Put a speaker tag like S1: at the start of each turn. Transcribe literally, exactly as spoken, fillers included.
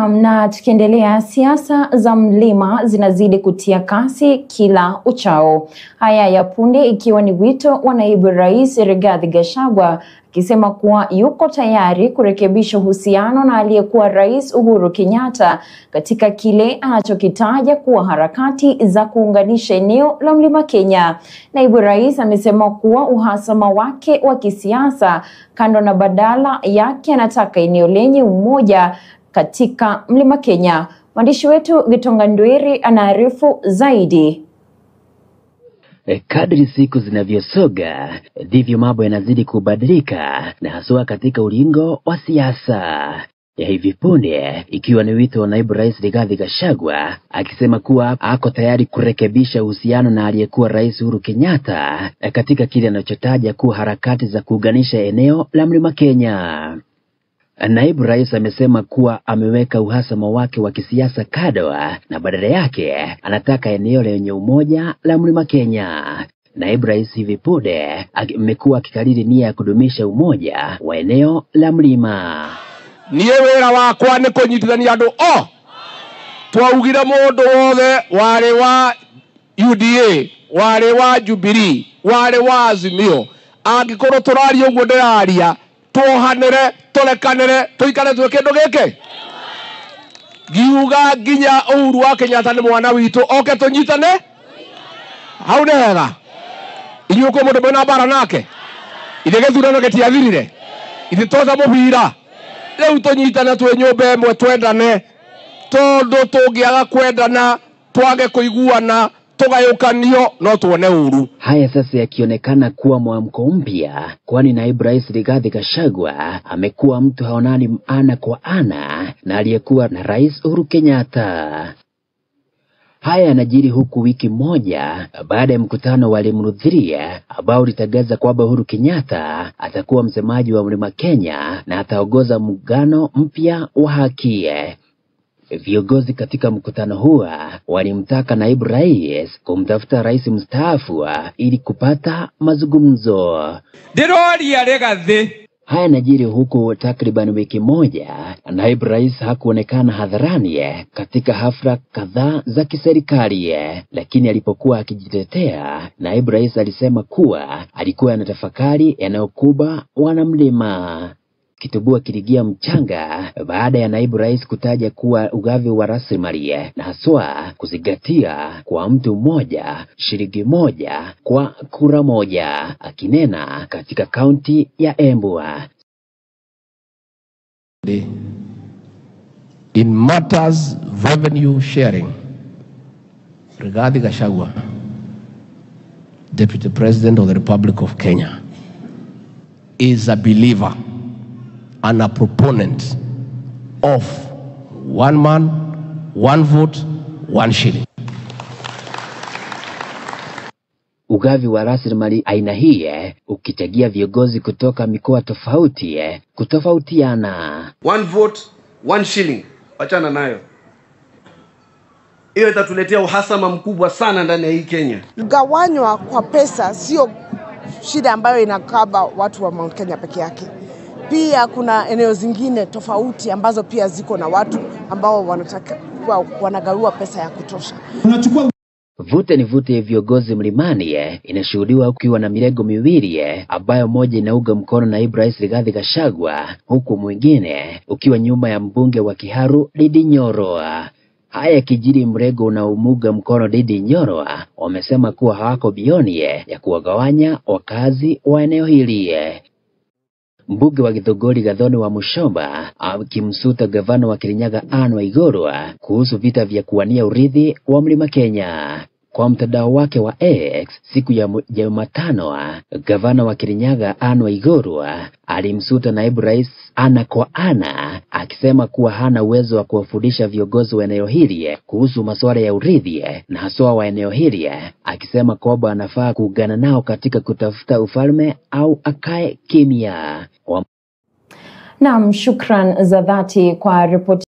S1: Naam, na tukiendelea, siasa za mlima zinazidi kutia kasi kila uchao. Haya ya punde ikiwa ni wito wa naibu rais Rigathi Gachagua akisema kuwa yuko tayari kurekebisha uhusiano na aliyekuwa rais Uhuru Kenyatta katika kile anachokitaja kuwa harakati za kuunganisha eneo la mlima Kenya. Naibu rais amesema kuwa uhasama wake wa kisiasa kando na badala yake anataka eneo lenye umoja katika mlima Kenya. Mwandishi wetu Gitonga Ndweri anaarifu zaidi.
S2: Kadri siku zinavyosoga, ndivyo mambo yanazidi kubadilika, na haswa katika ulingo wa siasa. Ya hivi punde ikiwa ni wito wa naibu rais Rigathi Gachagua akisema kuwa ako tayari kurekebisha uhusiano na aliyekuwa rais Uhuru Kenyatta katika kile anachotaja kuwa harakati za kuunganisha eneo la mlima Kenya. Naibu rais amesema kuwa ameweka uhasama wake wa kisiasa kando na badala yake anataka eneo lenye umoja la mlima Kenya. Naibu rais hivi punde amekuwa akikariri nia ya kudumisha umoja wa eneo la mlima.
S3: Niye wera wakwa ni kunyitithania andu o twaugire mundu wothe wari wa U D A wari wa Jubilee wari wa Azimio angikorwo turaria uguo ndiraria tuhanire tulekanire tuikare twe kindu giki giuga nginya Uhuru wa Kenyatta ni mwana witu oke tunyitane hau ni hega inyuĩ ko mundu mwena bara nake ithe gĩthurano gĩtiathirire ithe toza mubira leo tunyitana twe nyumba imwe twendane tondu tungiaga kwendana twage kuiguana tugayukanio no tuone uru.
S2: Haya sasa yakionekana kuwa mwamko mpya, kwani naibu rais Rigathi Gachagua amekuwa mtu haonani ana kwa ana na aliyekuwa na rais Uhuru Kenyatta. Haya yanajiri huku wiki moja baada ya mkutano wa Limrudhiria ambao ulitangaza kwamba Uhuru Kenyatta atakuwa msemaji wa mlima Kenya na ataongoza muungano mpya wa haki. Viongozi katika mkutano huo walimtaka naibu rais kumtafuta rais mstaafu ili kupata mazungumzo.
S3: Ndiroria Rigathi.
S2: Haya yanajiri huku takriban wiki moja naibu rais hakuonekana hadharani katika hafla kadhaa za kiserikali, lakini alipokuwa akijitetea naibu rais alisema kuwa alikuwa anatafakari yanayokuba wanamlima. Kitubua kiligia mchanga baada ya naibu rais kutaja kuwa ugavi wa rasilimali na haswa kuzingatia kwa mtu mmoja shilingi moja kwa kura moja, akinena katika kaunti ya Embu.
S3: In matters revenue sharing, Rigathi Gachagua, Deputy President of the Republic of Kenya, is a believer and a proponent of one man, one vote, one shilling.
S2: Ugavi wa rasilimali aina hii ukichagia viongozi kutoka mikoa tofauti kutofautiana.
S4: One vote, one shilling. Wachana nayo. Hiyo itatuletea uhasama mkubwa sana ndani ya hii Kenya.
S5: Gawanywa kwa pesa sio shida ambayo inakaba watu wa Mount Kenya peke yake. Pia kuna eneo zingine tofauti ambazo pia ziko na watu ambao wanataka wanagawiwa pesa ya kutosha.
S2: Vute ni vute ya viongozi mlimani inashuhudiwa ukiwa na mirego miwili ambayo moja inauga mkono naibu rais Rigathi Gachagua huku mwingine ukiwa nyuma ya mbunge wa Kiharu Ndindi Nyoro. Haya kijiri mrego unaomuga mkono Ndindi Nyoro wamesema kuwa hawako bioni ya kuwagawanya wakazi wa eneo hili. Mbunge wa Githogori Gathoni wa Mushomba akimsuta gavana wa Kirinyaga Anne Waiguru kuhusu vita vya kuwania urithi wa mlima Kenya. Kwa mtandao wake wa X siku ya Jumatano, gavana wa Kirinyaga Anne Waiguru alimsuta naibu rais ana kwa ana akisema kuwa hana uwezo wa kuwafundisha viongozi wa eneo hili kuhusu masuala ya urithi na haswa wa eneo hili, akisema kwamba anafaa kuungana nao katika kutafuta ufalme au akae kimya.
S1: Naam, shukran za dhati kwa ripoti.